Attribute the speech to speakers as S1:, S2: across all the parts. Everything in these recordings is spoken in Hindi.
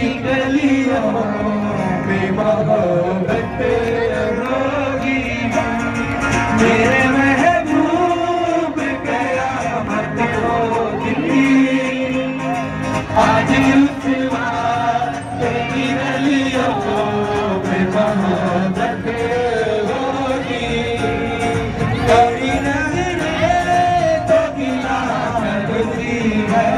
S1: गलियों में मोहब्बत होगी। मेरे महबूब कयामत होगी, आज रुसवा तेरी गलियों में मोहब्बत होगी। तेरी नजरें तो गिला करती है,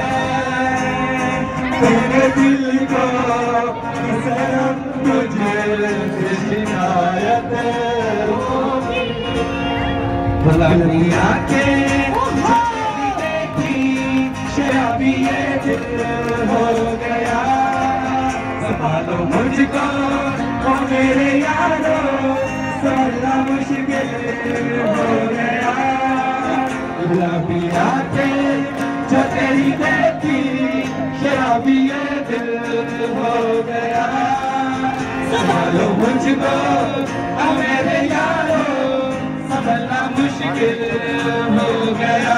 S1: तेरे दिल को सनम मुझे शिकायत होगी। भुलानी आंखें देखी, शराबी ये दिल हो गया। संभालो मुझको ओ मेरे यारो, संभालना मुश्किल हो गया। गुलाबी आंखें जो तेरी देखी, शराबी ये दिल हो गया। संभालो मुझको ओ मेरे यारो, संभलना मुश्किल हो गया।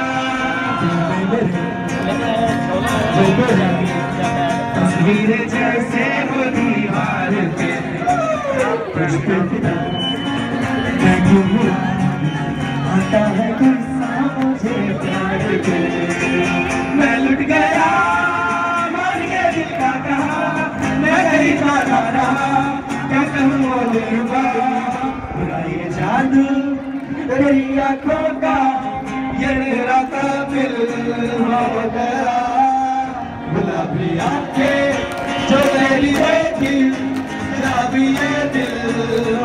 S1: तस्वीर जैसे वो दीवार पे आता है गुस्सा मुझे प्यार के। मैं लुट गया मान के दिल का कहा, मैं कहीं का रहा क्या कहूँ बोलूँगा। बुरा ये जादू तेरी आँखों का, ये मेरा काबिल हो गया। गुलाबी आंखें जो तेरी देखी, शराबी ये दिल